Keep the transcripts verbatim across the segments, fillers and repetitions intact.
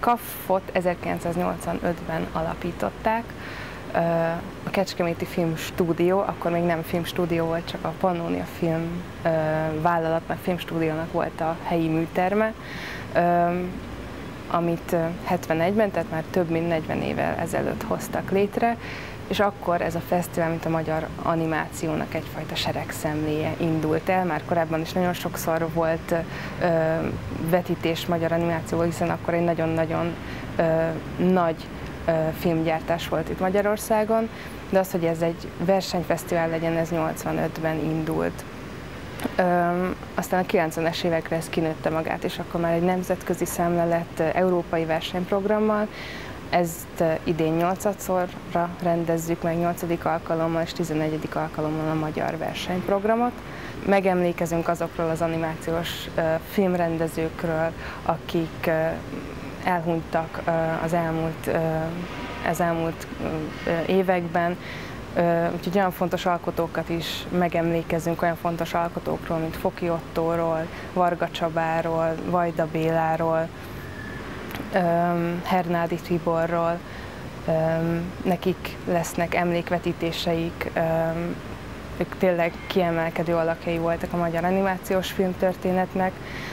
kaf-ot ezerkilencszáznyolcvanötben alapították. A Kecskeméti Filmstúdió, akkor még nem filmstúdió volt, csak a Pannónia Film vállalat, mert filmstúdiónak volt a helyi műterme, amit hetvenegyben, tehát már több mint negyven évvel ezelőtt hoztak létre, és akkor ez a fesztivál, mint a magyar animációnak egyfajta seregszemléje indult el. Már korábban is nagyon sokszor volt ö, vetítés magyar animációval, hiszen akkor egy nagyon-nagyon nagy ö, filmgyártás volt itt Magyarországon, de az, hogy ez egy versenyfesztivál legyen, ez nyolcvanötben indult. Ö, aztán a kilencvenes évekre ez kinőtte magát, és akkor már egy nemzetközi szemle lett európai versenyprogrammal. Ezt idén nyolcadszorra rendezzük meg, nyolcadik alkalommal és tizennegyedik alkalommal a magyar versenyprogramot. Megemlékezünk azokról az animációs filmrendezőkről, akik elhunytak az elmúlt, az elmúlt években, úgyhogy olyan fontos alkotókat is megemlékezünk, olyan fontos alkotókról, mint Foki Ottóról, Varga Csabáról, Vajda Béláról, Hernádi Tiborról, nekik lesznek emlékvetítéseik, ők tényleg kiemelkedő alakjai voltak a magyar animációs filmtörténetnek.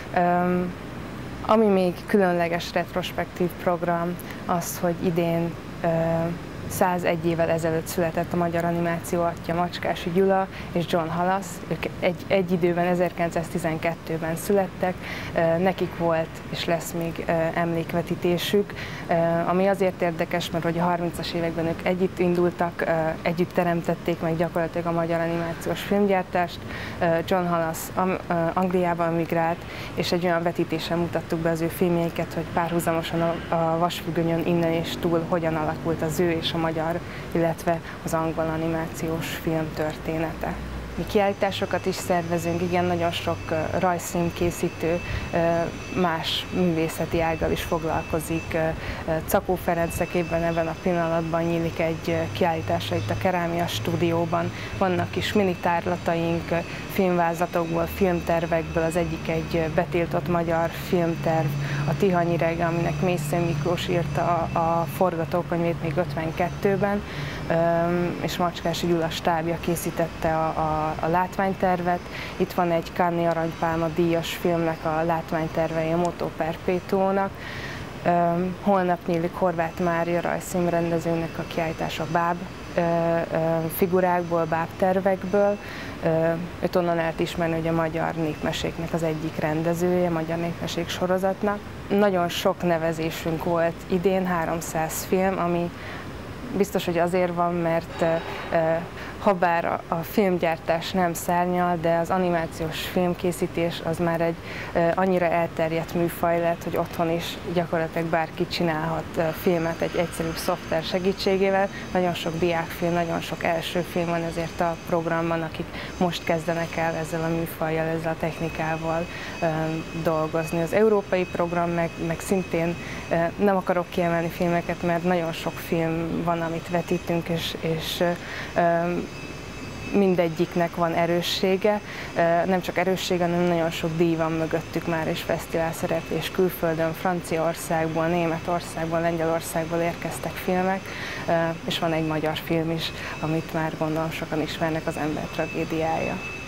Ami még különleges retrospektív program az, hogy idén százegy évvel ezelőtt született a magyar animáció atya, Macskási Gyula és John Halas. Ők egy, egy időben, ezerkilencszáztizenkettőben születtek, nekik volt és lesz még emlékvetítésük, ami azért érdekes, mert hogy a harmincas években ők együtt indultak, együtt teremtették meg gyakorlatilag a magyar animációs filmgyártást. John Halas Angliába migrált, és egy olyan vetítésen mutattuk be az ő filmjeiket, hogy párhuzamosan a, a Vasfüggönyön innen és túl hogyan alakult az ő és a magyar, illetve az angol animációs film története. Mi kiállításokat is szervezünk, igen, nagyon sok rajzfilmkészítő más művészeti ággal is foglalkozik. Czakó Ferencekében ebben a pillanatban nyílik egy kiállítása itt a Kerámia Stúdióban. Vannak kis mini tárlataink, filmvázlatokból, filmtervekből, az egyik egy betiltott magyar filmterv, a Tihanyi Rege, aminek Mészöly Miklós írta a, a forgatókönyvét még ötvenkettőben, és Macskási Gyula stábja készítette a, a, a látványtervet. Itt van egy Cannes-i Aranypálma díjas filmnek a látványtervei a Moto Perpetuónak. Holnap nyílik Horváth Mária rajzfilmrendezőnek a kiállítása báb figurákból, bábtervekből. Őt onnan lehet ismerni, hogy a magyar népmeséknek az egyik rendezője, magyar népmesék sorozatnak. Nagyon sok nevezésünk volt idén, háromszáz film, ami biztos, hogy azért van, mert habár a filmgyártás nem szárnyal, de az animációs filmkészítés az már egy annyira elterjedt műfaj lett, hogy otthon is gyakorlatilag bárki csinálhat filmet egy egyszerűbb szoftver segítségével. Nagyon sok diákfilm, nagyon sok első film van ezért a programban, akik most kezdenek el ezzel a műfajjal, ezzel a technikával dolgozni. Az európai program meg, meg szintén nem akarok kiemelni filmeket, mert nagyon sok film van, amit vetítünk, és, és mindegyiknek van erőssége, nem csak erőssége, hanem nagyon sok díj van mögöttük már, és fesztivál szereplés külföldön, Franciaországból, Németországból, Lengyelországból érkeztek filmek, és van egy magyar film is, amit már gondolom sokan ismernek, az Ember tragédiája.